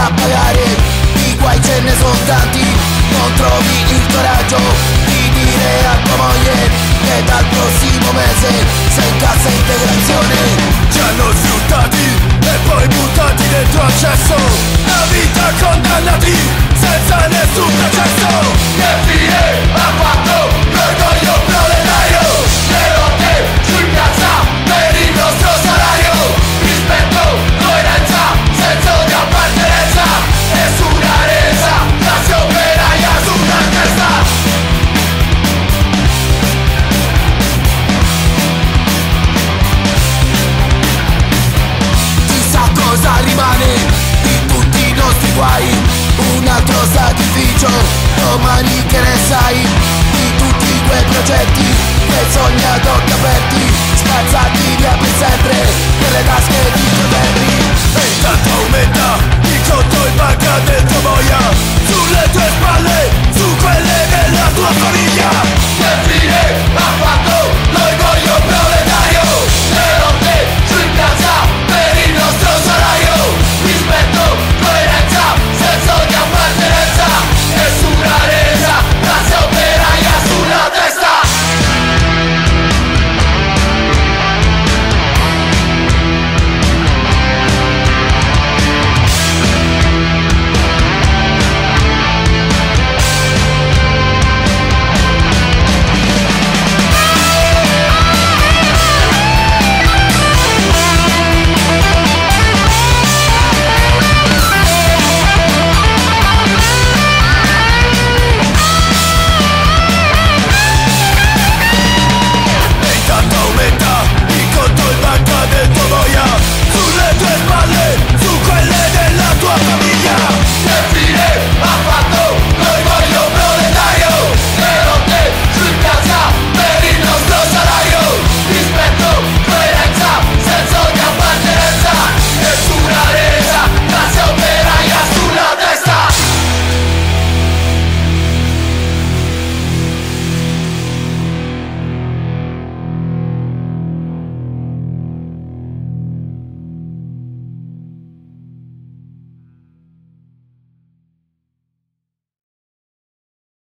da pagare. Di guai ce ne sono tanti, non trovi il coraggio di dire a tua moglie che dal prossimo mese sei in cassa integrazione. Ci hanno sfruttati e poi buttati dentro al cesso, la vita condannati senza nessun processo. Che fine ha fatto l'orgoglio proletario? Le lotte su in piazza per il nostro salario. Rispetto, coerenza, senso di appartenenza, nessuna resa, classe operaia su una testa. Cosa rimane di tutti i nostri guai? Un altro sacrificio, domani che ne sai? Di tutti quei progetti che